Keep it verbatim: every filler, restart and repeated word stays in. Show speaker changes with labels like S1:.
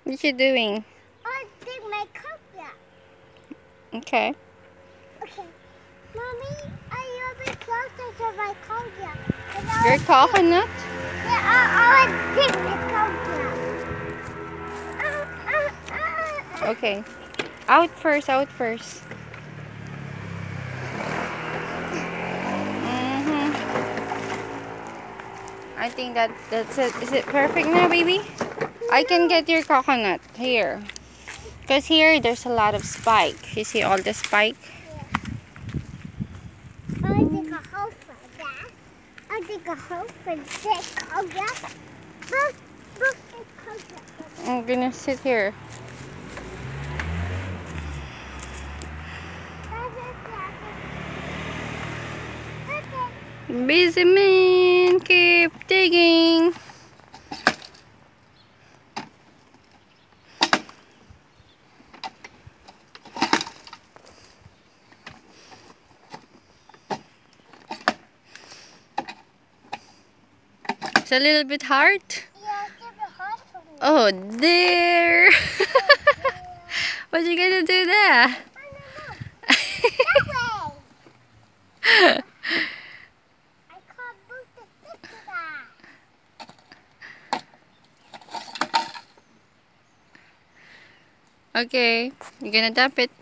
S1: What you doing?
S2: I did my coconut.
S1: Okay.
S2: Okay. Mommy, are you a bit closer to my coconut?
S1: Your coconut?
S2: Yeah, I, I want to take the coconut. Uh, uh, uh.
S1: Okay. Out first, out first. Mm-hmm. I think that that's it. Is it perfect now, baby? I can get your coconut here. Because here, there's a lot of spike. You see all the spike?
S2: Yeah. I take a hole for that. I take a hole for this coconut. Look, look, this coconut.
S1: I'm gonna sit here. Busy man, keep digging. It's a little bit hard.
S2: Yeah, it's a bit hard for me.
S1: Oh, there. What you gonna do there?
S2: I don't know. That way. I can't move the stick to that.
S1: Okay, you're gonna tap it.